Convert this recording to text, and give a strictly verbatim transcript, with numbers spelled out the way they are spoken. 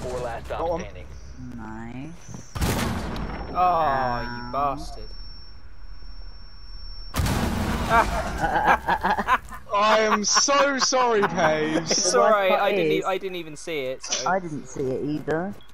Four last stop standing. Nice. Oh, you bastard. I am so sorry, Paige. It's alright, I didn't, e I didn't even see it. So. I didn't see it either.